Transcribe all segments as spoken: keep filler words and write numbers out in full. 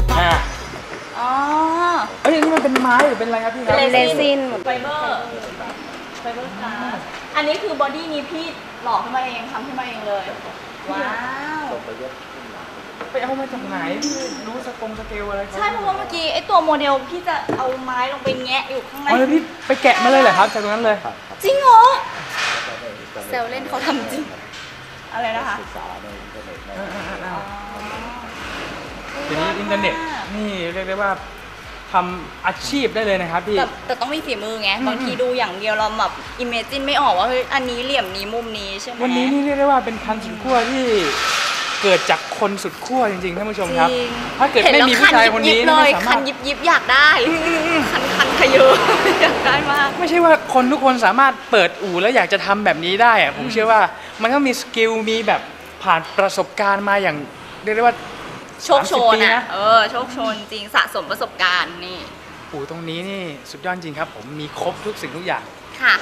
อ่าอ๋อเอ้ยนี่มันเป็นไม้หรือเป็นอะไรครับพี่ครับเรซินไฟเบอร์ไฟเบอร์ค่ะอันนี้คือบอดี้นี้พี่หล่อขึ้นมาเองทำขึ้นมาเองเลยว้าวไปเอามาจากไหนพี่รู้สกงสเกลอะไรใช่เพราะว่าเมื่อกี้ไอตัวโมเดลพี่จะเอาไม้ลงไปแงะอยู่ข้างในอ๋อแล้วพี่ไปแกะมาเลยเหรอครับจากตรงนั้นเลยจริงเหรอเซลเล่นเขาทำจริงอะไรนะคะทีนี้อินเทอร์เน็ตนี่เรียกได้ว่าทำอาชีพได้เลยนะครับพี่แต่แต่ต้องมีฝีมือไงบางทีดูอย่างเดียวเราแบบอิมเมจินไม่ออกว่าเฮ้ยอันนี้เหลี่ยมนี้มุมนี้ใช่ไหมวันนี้นี่เรียกได้ว่าเป็นคันสุดขั้วที่เกิดจากคนสุดขั้วจริงๆท่านผู้ชมครับถ้าเกิดไม่มีผู้ชายคนนี้ไม่สามารถคันยิบยิบอยากได้คันคันขยออยากได้มากไม่ใช่ว่าคนทุกคนสามารถเปิดอู่แล้วอยากจะทำแบบนี้ได้อะผมเชื่อว่ามันต้องมีสกิลมีแบบผ่านประสบการณ์มาอย่างเรียกได้ว่าโชคโชนนะเออโชคโชนจริงสะสมประสบการณ์นี่อู่ตรงนี้นี่สุดยอดจริงครับผมมีครบทุกสิ่งทุกอย่างค่ะ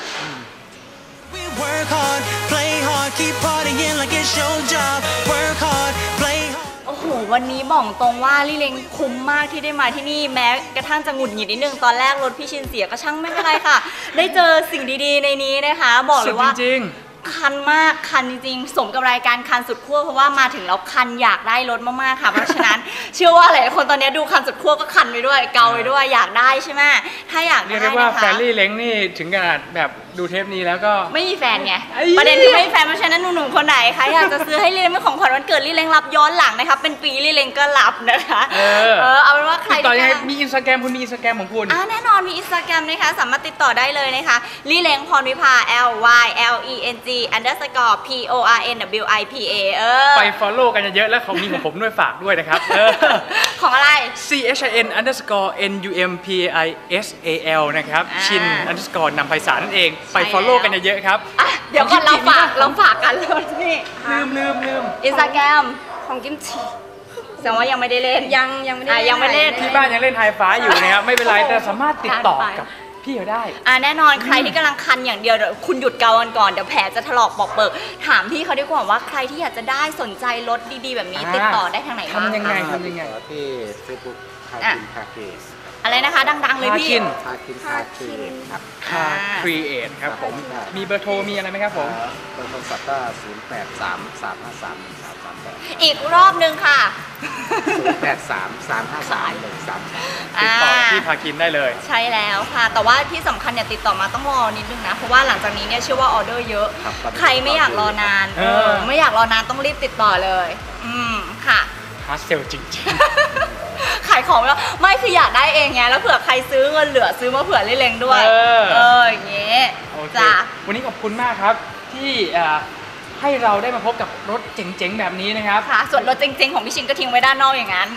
โอ้โหวันนี้บอกตรงว่าลี่เล้งคุ้มมากที่ได้มาที่นี่แม้กระทั่งจะหงุดหงิดนิดนึงตอนแรกรถพี่ชินเสียก็ช่างไม่เป็นไรค่ะได้เจอสิ่งดีๆในนี้นะคะบอกเลยว่าจริงคันมากคันจริงๆสมกับรายการคันสุดขั้วเพราะว่ามาถึงแล้วคันอยากได้รถมากๆค่ะเพราะฉะนั้นเชื่อว่าหลายคนตอนนี้ดูคันสุดขั้วก็คันไปด้วยเกาไปด้วยอยากได้ใช่ไหมถ้าอยากได้นะคะเรียกว่าแฟรรี่เล้งนี่ถึงขนาดแบบดูเทปนี้แล้วก็ไม่มีแฟนไงประเด็นคือไม่มีแฟนเพราะฉะนั้นหนุ่มๆคนไหนคะอยากจะซื้อให้ลี่เล้งเป็นของขวัญวันเกิดลี่เล้งรับย้อนหลังนะคะเป็นปีลี่เล้งก็รับนะคะเออเอาเป็นว่าใครต่อยังไงมีอินสตาแกรมคุณมีอินสตาแกรมของคุณอ่าแน่นอนมีอินสตาแกรมนะคะสามารถติดต่อได้เลยนะคะลี่เล้งพรวิภา L Y L E N G underscore P O R N W I P A เออไป follow กันเยอะๆแล้วของมีของผมด้วยฝากด้วยนะครับของอะไร C H I N underscore N U M P I S A L นะครับชิน underscore นำไพศาลนั่นเองไป follow กันเยอะๆครับเดี๋ยวก่อนเราฝากเราฝากกันเลยนี่ลืมลืมลืมอินสตาแกรมของกิมจิแสดงว่ายังไม่ได้เล่นยังยังไม่ได้ยังไม่เล่นที่บ้านยังเล่นไฮไฟอยู่นะครับไม่เป็นไรแต่สามารถติดต่อกับพี่เขาได้อ่าแน่นอนใครที่กำลังคันอย่างเดียวคุณหยุดเกากันก่อนเดี๋ยวแผลจะถลอกปอกเปิกถามพี่เขาดีกว่าว่าใครที่อยากจะได้สนใจรถดีๆแบบนี้ติดต่อได้ทางไหนบ้างทำยังไงทำยังไงที่เฟซบุ๊กคาคินคาเคสอะไรนะคะดังๆเลยพี่คาคินคาเคสครับคาครีเอทครับผมมีเบอร์โทรมีอะไรไหมครับผมเบอร์โทรศัพท์ก็ศูนย์แปดสามสามห้าสามสามสามแปดอีกรอบนึงค่ะศูนย์แปดสามสามห้าสามหนึ่งสามสามติดต่อที่พาคินได้เลยใช่แล้วค่ะแต่ว่าที่สำคัญเนี่ยติดต่อมาต้องรอนิดนึงนะเพราะว่าหลังจากนี้เนี่ยเชื่อว่าออเดอร์เยอะใครไม่อยากรอนานเออไม่อยากรอนานต้องรีบติดต่อเลยอืมค่ะฮาร์ดเซลจริงๆขายของแล้วไม่คืออยากได้เองไงแล้วเผื่อใครซื้อเงินเหลือซื้อมาเผื่อเล้งด้วยเอออย่างเงี้ยจ้ะวันนี้ขอบคุณมากครับที่ให้เราได้มาพบกับรถเจ๋งๆแบบนี้นะครับค่ะส่วนรถเจ๋งๆของพี่ชินก็ทิ้งไว้ด้านนอกอย่างนั้น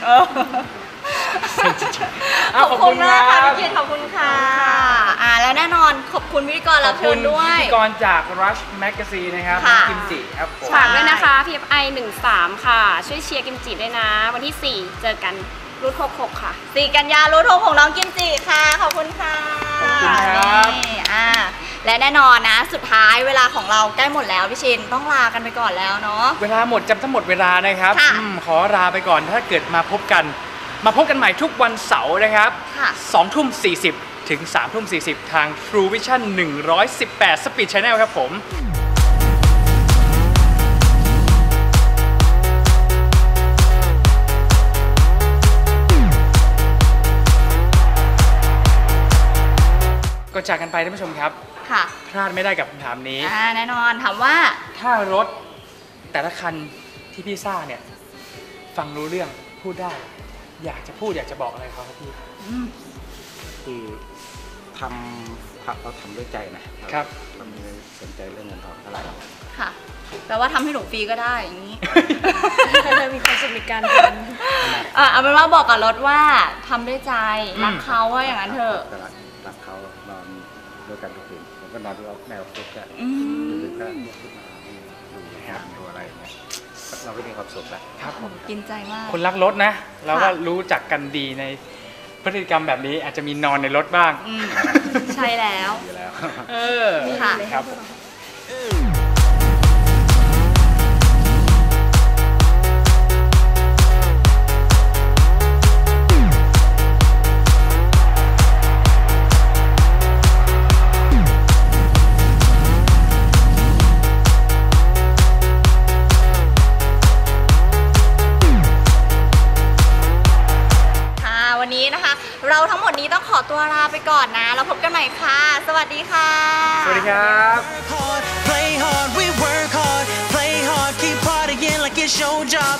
ขอบคุณมากค่ะพี่ชินขอบคุณค่ะอ่าแล้วแน่นอนขอบคุณพิธีกรรับเชิญด้วยพิธีกรจาก Rush Magazine นะครับกิมจิครับฝากด้วยนะคะ พี เอฟ ไอ หนึ่งสามค่ะช่วยเชียร์กิมจิด้วยนะวันที่สี่เจอกันรูทหกหกค่ะสี่กันยารูทหกหกน้องกิมจิค่ะขอบคุณค่ะขอบคุณครับอ่าและแน่นอนนะสุดท้ายเวลาของเราใกล้หมดแล้วพี่ชินต้องลากันไปก่อนแล้วเนาะเวลาหมดจำทั้งหมดเวลานะครับขอลาไปก่อนถ้าเกิดมาพบกันมาพบกันใหม่ทุกวันเสาร์นะครับสองทุ่มสี่สิบถึงสามทุ่มสี่สิบทาง True Vision หนึ่งร้อยสิบแปด Speed Channel ครับผมก็จากกันไปท่านผู้ชมครับค่ะพลาดไม่ได้กับคำถามนี้อ่าแน่นอนถามว่าถ้ารถแต่ละคันที่พี่ซ่าเนี่ยฟังรู้เรื่องพูดได้อยากจะพูดอยากจะบอกอะไรเขาครับพี่คือทำผักเราทำด้วยใจนะครับเราไม่สนใจเรื่องเงินทองเท่าไหร่ค่ะแปลว่าทำให้หนูฟรีก็ได้อย่างนี้มีความสุขในการทำอ่าเอาเป็นว่าบอกกับรถว่าทำด้วยใจรักเขาว่าอย่างนั้นเถอะรักเขานอนด้วยกันทุกคืนผมก็นอนด้วยแมวทุกข์ก็ดึกๆก็ลุกขึ้นมาดูแฮปดูอะไรเงี้ยเราก็มีความสุขแล้วครับผมกินใจมากคนรักรถนะเราก็รู้จักกันดีในพฤติกรรมแบบนี้อาจจะมีนอนในรถบ้างใช่แล้วเออค่ะครับนะคะเราทั้งหมดนี้ต้องขอตัวลาไปก่อนนะแล้วพบกันใหม่ค่ะสวัสดีค่ะสวัสดีครับ Play hard, we work hard, play hard, keep partying like it's your job.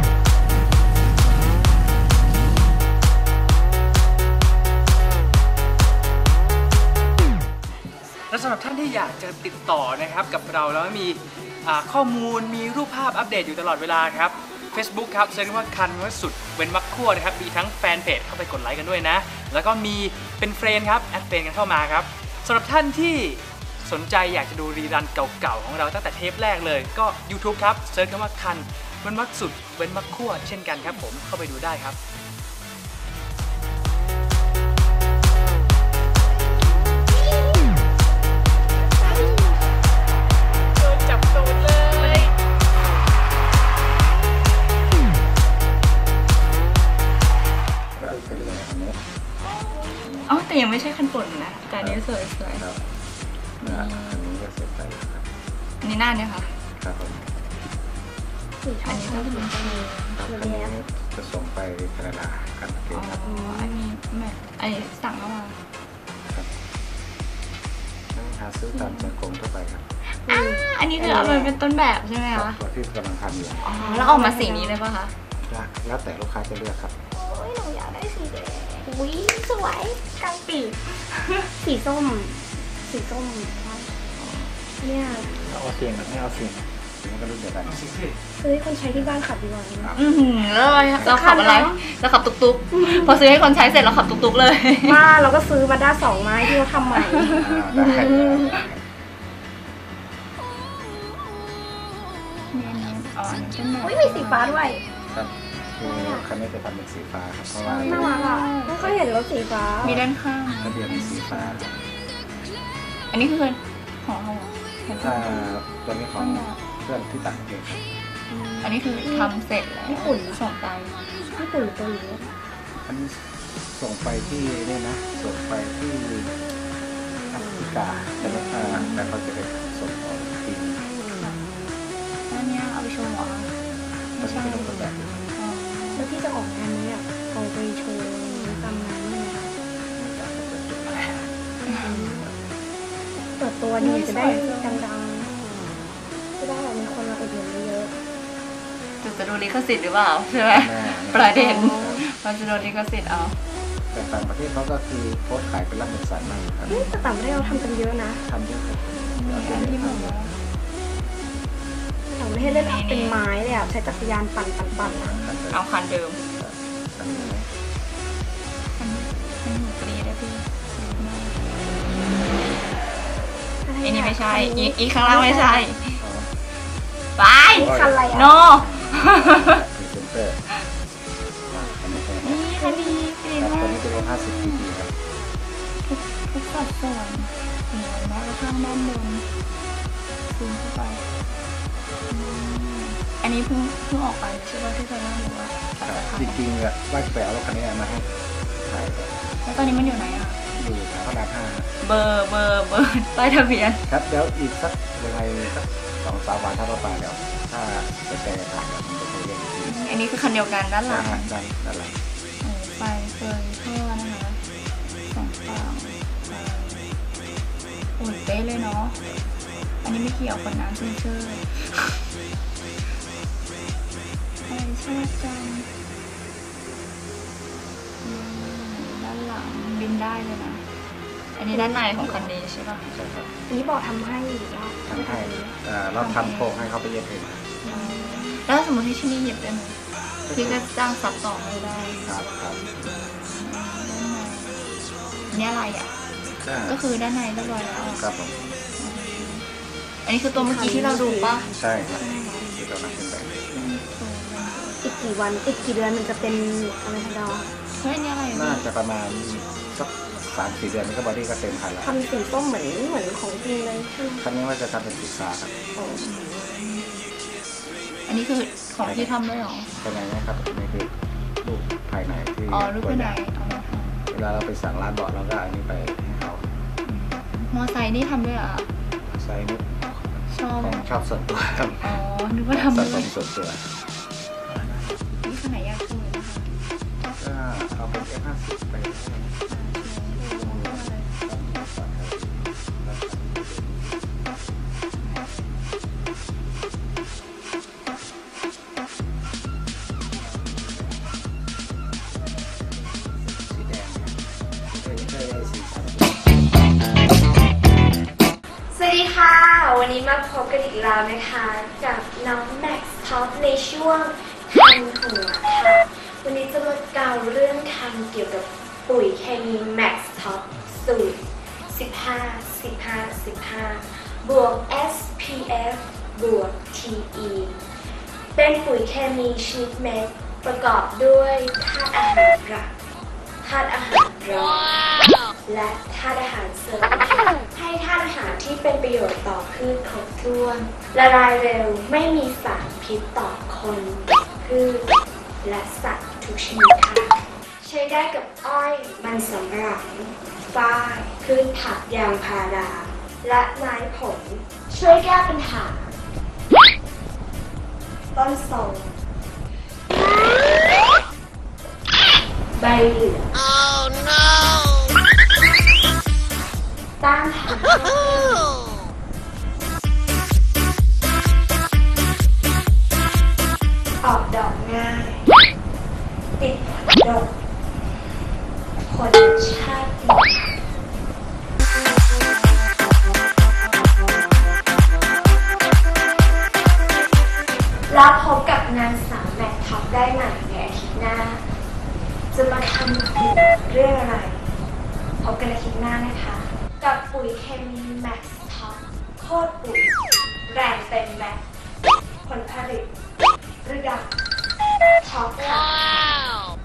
และสำหรับท่านที่อยากจะติดต่อนะครับกับเราแล้วมีข้อมูลมีรูปภาพอัปเดตอยู่ตลอดเวลาครับ Facebook ครับเซิร์ชว่าคันว่าสุดเว้นวรรคคั่วนะครับมีทั้งแฟนเพจเข้าไปกดไลค์กันด้วยนะแล้วก็มีเป็นเฟรนด์ครับแอดเฟรนด์กันเข้ามาครับสำหรับท่านที่สนใจอยากจะดูรีรันเก่าๆของเราตั้งแต่เทปแรกเลยก็ YouTube ครับเซิร์ชคำว่าคันเว้นวรรคสุดเว้นวรรคคั่วเช่นกันครับผมเข้าไปดูได้ครับอ๋อแต่ยังไม่ใช่คันปุ่นนะแต่อันนี้สวยสวยครับอันนี้ก็เสร็จไปแล้วครับนี่หน้าเนี่ยค่ะครับผมอันนี้ก็คืออันนี้จะส่งไปแคนาดากันเองครับอ๋ออันนี้แม่อันนี้สั่งเข้ามาครับหาซื้อตามสังคมทั่วไปครับอ่าอันนี้คือเอาไปเป็นต้นแบบใช่ไหมคะตัวที่กำลังทำอยู่อ๋อแล้วออกมาสีนี้เลยป่ะคะแล้วแต่ลูกค้าจะเลือกครับโอ้ยหนูอยากได้สีแดงอุ้ยสวยกลางปีกสีส้มสีส้มเนี่ยเอาเสียงไม่เอาเสียงมันก็รุ่นเดียวกันซื้อให้คนใช้ที่บ้านขับดีกว่าอือหือเลยเราขับอะไรเราขับตุกตุกพอซื้อให้คนใช้เสร็จเราขับตุกตุกเลยมาเราก็ซื้อมาด้าสองไม้ที่เขาทำใหม่อุ้ยมีสีฟ้าด้วยครับคือคันนี้จะทำเป็นสีฟ้าครับเพราะว่าน่ารักอ่ะไม่ค่อยเห็นรถสีฟ้ามีด้านข้างทะเบียนเป็นสีฟ้าอันนี้คือของเราอ่าตัวนี้ของเพื่อนที่ต่างประเทศครับอันนี้คือทำเสร็จแล้วญี่ปุ่นส่งไปญี่ปุ่นตัวนี้อันนี้ส่งไปที่นี่นะส่งไปที่แอฟริกาแต่ว่าแต่เขาจะไปส่งออกที่อันนี้เอาไปโชว์หรอไม่ใช่เป็นรูปแบบแล้วที่จะออกงานนี้อ่ะเอาไปโชว์ตามงานนี่เปิดตัวนี่จะได้ดังๆจะได้แบบมีคนมาอุดหนุนเยอะจะจะโดนลิขสิทธิ์หรือเปล่าใช่ไหมประเด็นมันจะโดนลิขสิทธิ์เอาแต่ต่างประเทศเขาก็คือโพสขายเป็นรับเป็นสารมากครับแต่ต่างประเทศเราทำกันเยอะนะทำเยอะครับอันที่ผมว่าต่างประเทศเล่นเป็นไม้เลยอ่ะใช้จักรยานปั่นปั่นปั่นเอาคันเดิมอันนี้กรีได้พี่อันนี้ไม่ใช่อีกข้างล่างไม่ใช่ไปคันอะไรอ่ะโนนี่คันนี้ปีนคันนี้จะเป็นห้าสิบปีครับทุกสัดส่วนเหนือแม้กระทั่งด้านบนซูมเข้าไปอันนี้เพิ่งเพิ่งออกไปใช่ไหมที่เคยเล่าหรือว่าจริงๆอะว่าจะไปเอารถคันนี้มาให้ถ่ายแล้วตอนนี้มันอยู่ไหนอ่ะอยู่แถวพระรามห้าเบอร์เบอร์เบอร์ป้ายทะเบียนครับเดี๋ยวอีกสักยังไงสักสองสามวันถ้าเราไปเดี๋ยวถ้าจะแชร์ถ่ายมันจะเรียกทีอันนี้คือคันเดียวกันด้านหลังด้านด้านหลังไปเฟยเพื่อนะคะสองฝั่งโอ้ยเป๊ะเลยเนาะอันนี้ไม่เกี่ยวกับน้ำเชื่อใช่ชอบจังด้านหลังบินได้เลยนะอันนี้ด้านในของคันนี้ใช่ป่ะใช่ครับอันนี้บอกทำให้เราทำให้เราทำโครงให้เขาไปเย็บเองแล้วสมมติที่ที่นี่เย็บได้ไหมพี่ก็จ้างซับต่อให้ได้ครับครับอันนี้อะไรอ่ะก็คือด้านในเรียบร้อยแล้วครับผมอันนี้คือตัวเมื่อกี้ที่เราดูป่ะใช่ครับที่เรานับเป็นแบบอีกกี่วันอีกกี่เดือนมันจะเป็นอะไรทันดอเฮ้ยนี่อะไรน่าจะประมาณสักสามสี่เดือนนี้ก็บอดี้ก็เต็มพันแล้วทำสีส้มเหมือนเหมือนของจริงเลยคันนี้ว่าจะทำเป็นสีฟ้าครับอันนี้คือของที่ทำด้วยหรอภายในนะครับนี่คือรูปภายในที่อ๋อรูปภายในเวลาเราไปสั่งร้านเบาะเราก็อันนี้ไปให้เขามอไซค์นี่ทำด้วยอ่ะไซค์นี่ชอบชอบส่วนตัวครับอ๋อนึกว่าทำด้วยส่วนตัวนี่ขนาดยากขึ้นเลยนะคะก็เอาเป็น เอฟ ห้าติดไปสีแดงเนี่ยไม่ใช่สีขาวสวัสดีค่ะ วันนี้มาพบกันอีกแล้วนะคะกับน้องแม็กซ์ท็อปในช่วงคันหัวค่ะ วันนี้จะมาเกล่าวเรื่องคันเกี่ยวกับปุ๋ยเคมีแม็กซ์ท็อปสูตร สิบห้า สิบห้า สิบห้า บวก เอส พี เอฟ บวก ที อี เป็นปุ๋ยเคมีชนิดเม็ดประกอบด้วยธาตุอาหารหลักธาตุอาหารรองและธาตุอาหารเสริมให้ธาตุอาหารที่เป็นประโยชน์ต่อพืชครบถ้วนละลายเร็วไม่มีสารพิษต่อคนพืชและสัตว์ทุกชนิดค่ะใช้ได้กับอ้อยมันสำปะหลังฝ้ายพืชผักยางพาราและไม้ผลช่วยแก้ปัญหาต้นโทรมใบเหลือง oh, no. ต้านทานโรคออกดอกง่ายติดดอกผลชาติดีแล้วพบกับนางสาวแม็กท็อปได้ใหม่ในอาทิตย์หน้าจะมาทำเรื่องอะไรพบกันอาทิตย์หน้านะคะกับปุ๋ยเคมีแม็กซ์ท็อปโคตรปุ๋ยแรงเต็มแม็กผลผลิตระดับท็อปค่ะ